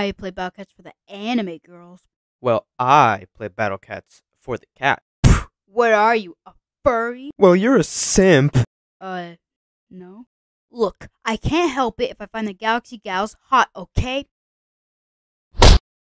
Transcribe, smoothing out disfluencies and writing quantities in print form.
I play Battle Cats for the anime girls. Well, I play Battle Cats for the cat. What are you, a furry? Well, you're a simp. No. Look, I can't help it if I find the Galaxy Gals hot, okay?